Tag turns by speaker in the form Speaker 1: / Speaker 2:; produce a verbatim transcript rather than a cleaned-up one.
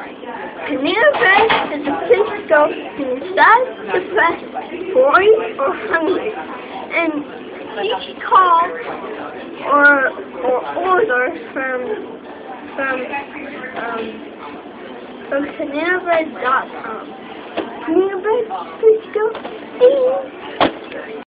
Speaker 1: Panera Bread is a place to go when you're sad, depressed, boring, or hungry. And you can call or or order from from um from panera bread dot com. Panera Bread, let's go.